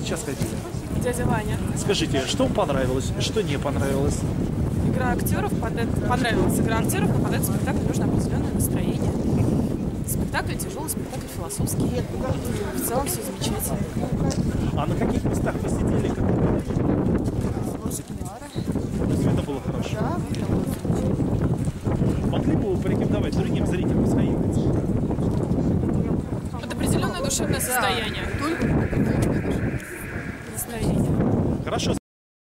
сейчас ходили? Дядя Ваня. Скажите, что вам понравилось, что не понравилось? Игра актеров, понравилась игра актеров, но под этот спектакль нужно определенное настроение. Спектакль тяжелый, спектакль философский. В целом все замечательно. А на каких местах вы сидели? Возле Книара. Это было хорошо. Да, это было замечательно. Могли бы вы порекомендовать другим зрителям сходить? Это определенное душевное состояние.